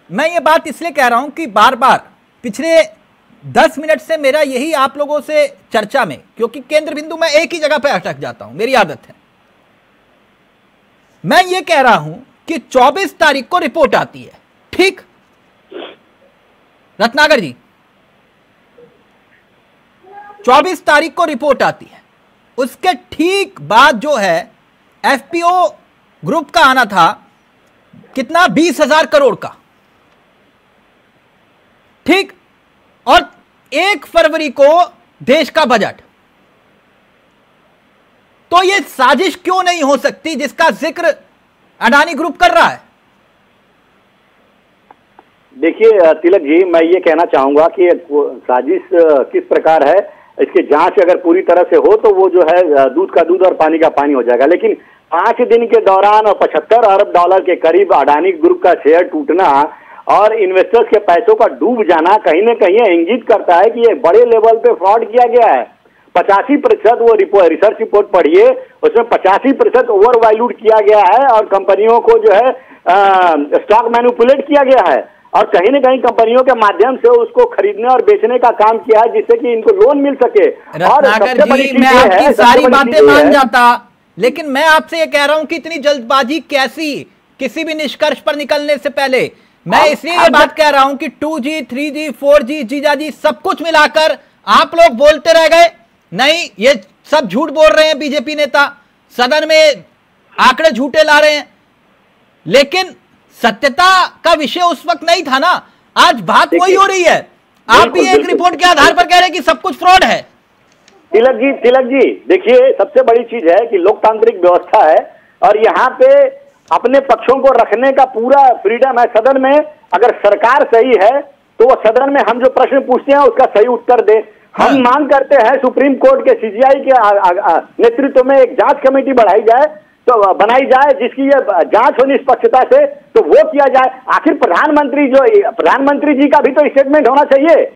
मैं ये बात इसलिए कह रहा हूं कि बार बार पिछले 10 मिनट से मेरा यही आप लोगों से चर्चा में, क्योंकि केंद्र बिंदु मैं एक ही जगह पे अटक जाता हूं, मेरी आदत है। मैं ये कह रहा हूं कि 24 तारीख को रिपोर्ट आती है, ठीक रत्नाकर जी? 24 तारीख को रिपोर्ट आती है, उसके ठीक बाद जो है एफपीओ ग्रुप का आना था, कितना? 20,000 करोड़ का, ठीक। और 1 फरवरी को देश का बजट। तो यह साजिश क्यों नहीं हो सकती जिसका जिक्र अडानी ग्रुप कर रहा है? देखिए तिलक जी, मैं ये कहना चाहूंगा कि साजिश किस प्रकार है, इसकी जांच अगर पूरी तरह से हो तो वो जो है दूध का दूध और पानी का पानी हो जाएगा। लेकिन 5 दिन के दौरान और 75 अरब डॉलर के करीब अडानी ग्रुप का शेयर टूटना और इन्वेस्टर्स के पैसों का डूब जाना कहीं ना कहीं इंगित करता है कि ये बड़े लेवल पे फ्रॉड किया गया है। 85% वो रिसर्च रिपोर्ट पढ़िए, उसमें 85% ओवर वैल्यूड किया गया है और कंपनियों को जो है स्टॉक मैनिपुलेट किया गया है और कहीं ना कहीं कंपनियों के माध्यम से उसको खरीदने और बेचने का काम किया है जिससे कि इनको लोन मिल सके। और सबसे बड़ी चीज मैं आपकी सारी बातें मान जाता, लेकिन मैं आपसे ये कह रहा हूं कि इतनी जल्दबाजी कैसी किसी भी निष्कर्ष पर निकलने से पहले? मैं इसलिए ये बात कह रहा हूं कि 2G, 3G, 4G, जीजाजी सब कुछ मिलाकर आप लोग बोलते रह गए, नहीं ये सब झूठ बोल रहे हैं बीजेपी नेता, सदन में आंकड़े झूठे ला रहे हैं, लेकिन सत्यता का विषय उस वक्त नहीं था ना। आज बात वही हो रही है, आप भी एक रिपोर्ट के आधार पर कह रहे हैं कि सब कुछ फ्रॉड है। तिलक जी देखिए, सबसे बड़ी चीज है कि लोकतांत्रिक व्यवस्था है और यहाँ पे अपने पक्षों को रखने का पूरा फ्रीडम है सदन में। अगर सरकार सही है तो वो सदन में हम जो प्रश्न पूछते हैं उसका सही उत्तर दे। हम मांग करते हैं सुप्रीम कोर्ट के सीजीआई के नेतृत्व में एक जांच कमेटी बनाई जाए जिसकी ये जांच हो निष्पक्षता से, तो वो किया जाए। आखिर प्रधानमंत्री जी का भी तो स्टेटमेंट होना चाहिए।